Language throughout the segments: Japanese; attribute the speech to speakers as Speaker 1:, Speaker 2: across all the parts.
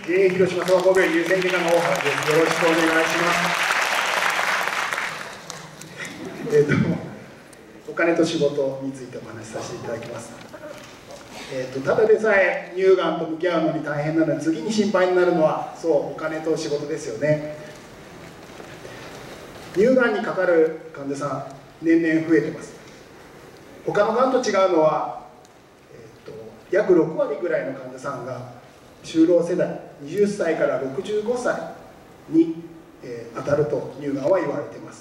Speaker 1: JA 広島総合病院優先外科の大原です。よろしくお願いします。お金と仕事についてお話しさせていただきます。ただでさえ乳がんと向き合うのに大変なので、次に心配になるのはそうお金と仕事ですよね。乳がんにかかる患者さん年々増えてます。他のがんと違うのは、約6割ぐらいの患者さんが就労世代20歳から65歳に、当たると乳がんは言われています。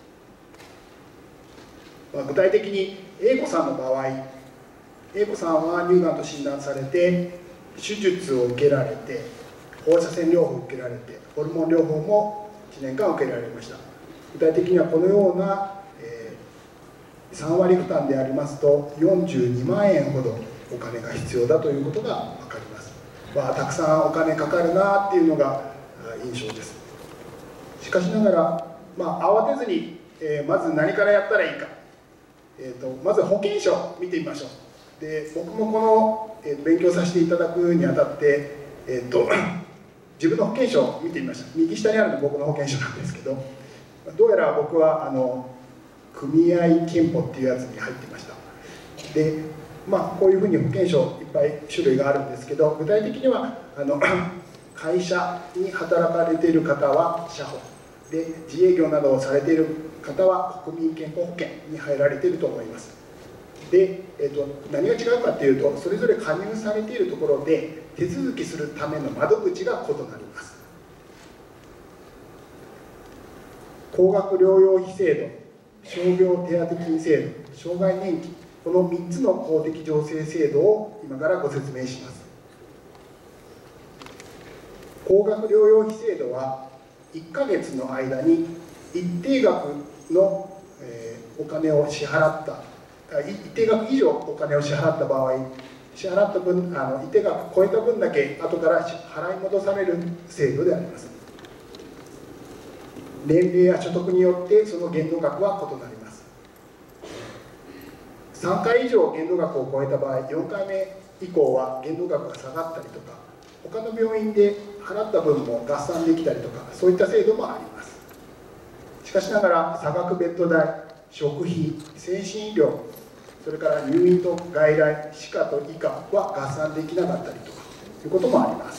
Speaker 1: 具体的に A 子さんの場合、A 子さんは乳がんと診断されて手術を受けられて放射線療法を受けられてホルモン療法も1年間受けられました。具体的にはこのような、3割負担でありますと42万円ほどお金が必要だということが分かります。たくさんお金かかるなっていうのが印象です。しかしながら、慌てずに、まず何からやったらいいか、まず保険証を見てみましょう。で、僕もこの、勉強させていただくにあたって、自分の保険証を見てみました。右下にあるのが僕の保険証なんですけど、どうやら僕は組合健保っていうやつに入っていました。で、こういうふうに保険証いっぱい種類があるんですけど、具体的には会社に働かれている方は社保で、自営業などをされている方は国民健康保険に入られていると思います。で、何が違うかというと、それぞれ加入されているところで手続きするための窓口が異なります。高額療養費制度、傷病手当金制度、障害年金、この3つの公的助成制度を今からご説明します。高額療養費制度は1ヶ月の間に一定額のお金を支払った、一定額以上お金を支払った場合、支払った分、一定額超えた分だけ後から払い戻される制度であります。年齢や所得によってその限度額は異なります。3回以上限度額を超えた場合、4回目以降は限度額が下がったりとか、他の病院で払った分も合算できたりとか、そういった制度もあります。しかしながら差額ベッド代、食費、精神医療、それから入院と外来、歯科と医科は合算できなかったりとかいうこともあります。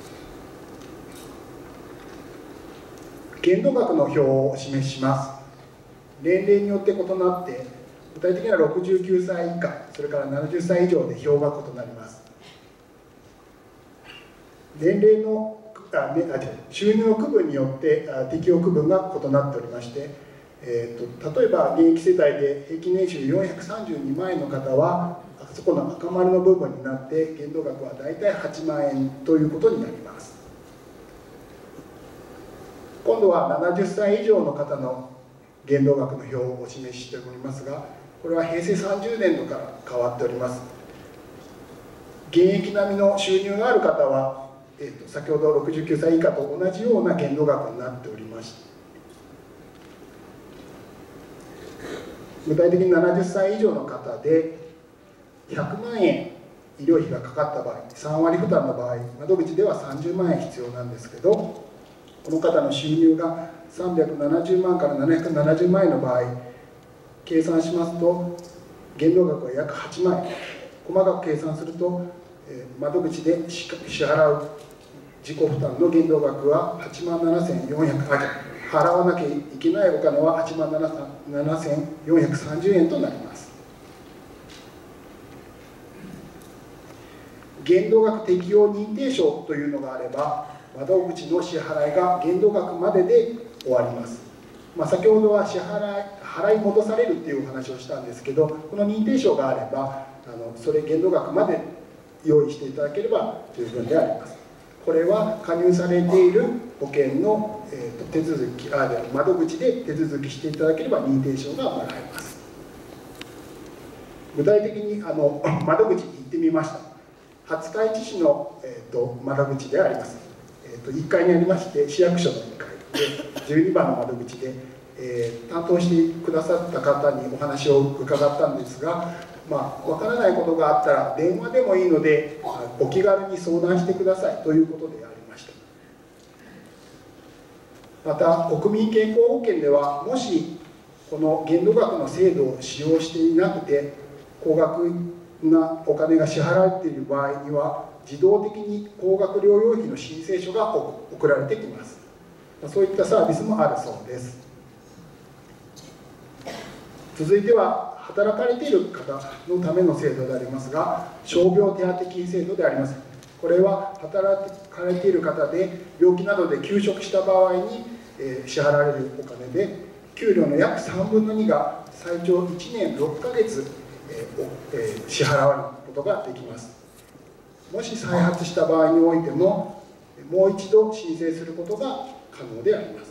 Speaker 1: 限度額の表をお示しします。年齢によって異なって、具体的には69歳以下、それから70歳以上で表が異なります。年齢の収入の区分によって適用区分が異なっておりまして、例えば現役世帯で平均年収432万円の方は、そこの赤丸の部分になって限度額は大体8万円ということになります。今度は70歳以上の方の限度額の表をお示ししておりますが、これは平成30年度から変わっております。現役並みの収入がある方は、先ほど69歳以下と同じような限度額になっておりまして、具体的に70歳以上の方で100万円医療費がかかった場合、3割負担の場合、窓口では30万円必要なんですけど、この方の収入が370万から770万円の場合、計算しますと限度額は約8万円、細かく計算すると窓口で支払う自己負担の限度額は8万7400円、払わなきゃいけないお金は8万7430円となります。限度額適用認定証というのがあれば、窓口の支払いが限度額までで終わります。先ほどは払い戻されるっていうお話をしたんですけど、この認定証があればそれ限度額まで用意していただければ十分であります。これは加入されている保険の、手続き窓口で手続きしていただければ認定証がもらえます。具体的に窓口に行ってみました。廿日市市の、窓口であります。1階にありまして、市役所の1階で12番の窓口で、担当してくださった方にお話を伺ったんですが、 わからないことがあったら電話でもいいのでお気軽に相談してくださいということでありました。また国民健康保険では、もしこの限度額の制度を使用していなくて高額なお金が支払われている場合には、自動的に高額療養費の申請書が送られてきます。そういったサービスもあるそうです。続いては働かれている方のための制度でありますが、傷病手当金制度であります。これは働かれている方で病気などで休職した場合に支払われるお金で、給料の約3分の2が最長1年6ヶ月支払われることができます。もし再発した場合においても、もう一度申請することが可能であります。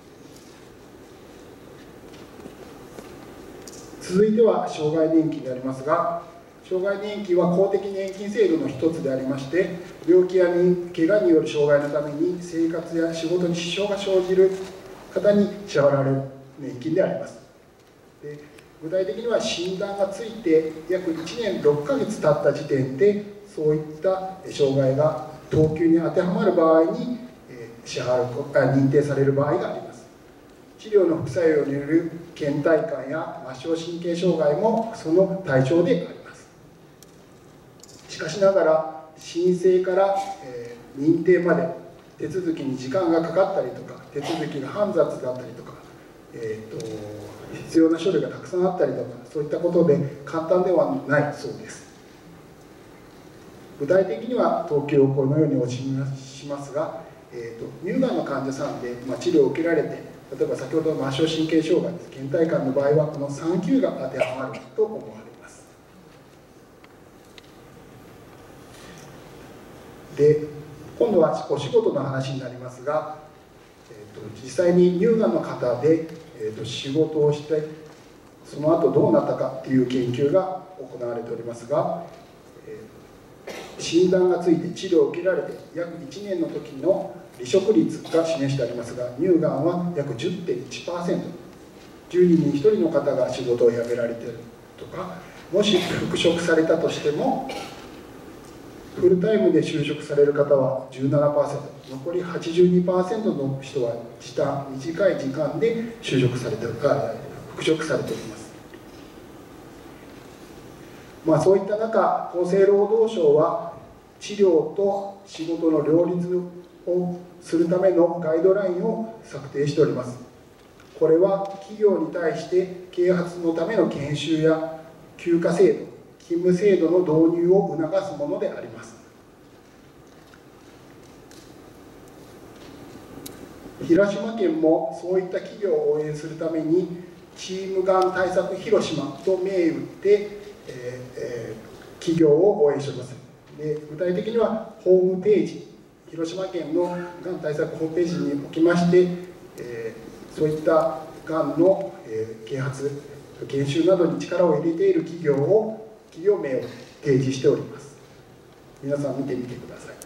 Speaker 1: 続いては障害年金でありますが、障害年金は公的年金制度の一つでありまして、病気や怪我による障害のために生活や仕事に支障が生じる方に支払われる年金であります。で、具体的には診断がついて約1年6ヶ月経った時点で、そういった障害が等級に当てはまる場合に認定される場合があります。治療の副作用による倦怠感や末梢神経障害もその対象であります。しかしながら申請から、認定まで手続きに時間がかかったりとか、手続きが煩雑だったりとか、必要な書類がたくさんあったりとか、そういったことで簡単ではないそうです。具体的には等級をこのようにお示ししますが、乳がんの患者さんで、治療を受けられて、例えば先ほどの末梢神経障害です、倦怠感の場合はこの3級が当てはまると思われます。で、今度はお仕事の話になりますが、実際に乳がんの方で、仕事をしてその後どうなったかっていう研究が行われておりますが、診断がついて治療を受けられて約1年の時の離職率が示してありますが、乳がんは約 10.1%、 10人に1人の方が仕事を辞められているとか、もし復職されたとしてもフルタイムで就職される方は 17%、 残り 82% の人は短い時間で復職されております。そういった中、厚生労働省は治療と仕事の両立をするためのガイドラインを策定しております。これは企業に対して啓発のための研修や休暇制度、勤務制度の導入を促すものであります。広島県もそういった企業を応援するためにチームがん対策広島と銘打って企業を応援しております。で、具体的にはホームページ、広島県のがん対策ホームページにおきまして、そういったがんの啓発研修などに力を入れている企業名を提示しております。皆さん見てみてください。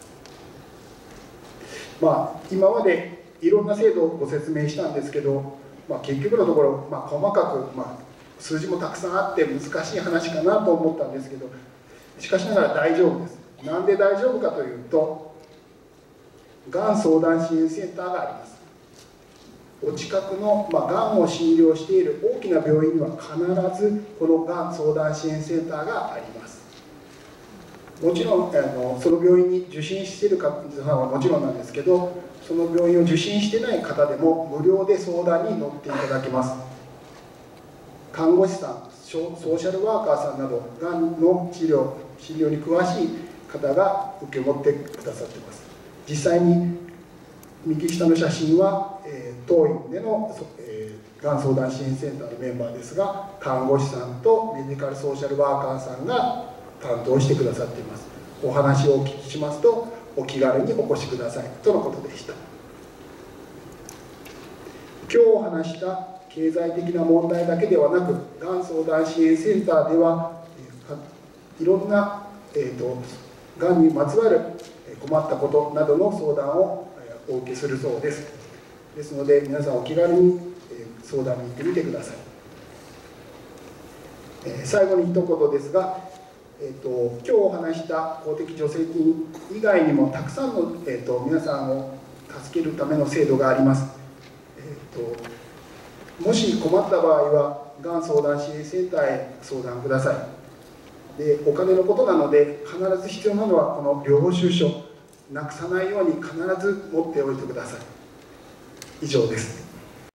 Speaker 1: 今までいろんな制度をご説明したんですけど、結局のところ、細かく、数字もたくさんあって難しい話かなと思ったんですけど、しかしながら大丈夫です。なんで大丈夫かというと、がん相談支援センターがあります。お近くの、がんを診療している大きな病院には必ずこのがん相談支援センターがあります。もちろんその病院に受診している方はもちろんなんですけど、その病院を受診してない方でも無料で相談に乗っていただけます。看護師さん、ソーシャルワーカーさんなどがんの診療に詳しい方が受け持ってくださっています。実際に右下の写真は、当院での、がん相談支援センターのメンバーですが、看護師さんとメディカルソーシャルワーカーさんが担当してくださっています。お話をお聞きしますと、お気軽にお越しくださいとのことでした。今日お話した経済的な問題だけではなく、がん相談支援センターではいろんな、がんにまつわる困ったことなどの相談をお受けするそうです。ですので皆さんお気軽に相談に行ってみてください。 最後に一言ですが、今日お話した公的助成金以外にもたくさんの、皆さんを助けるための制度があります。もし困った場合はがん相談支援センターへ相談ください。で、お金のことなので必ず必要なのはこの領収書、なくさないように必ず持っておいてください。以上です。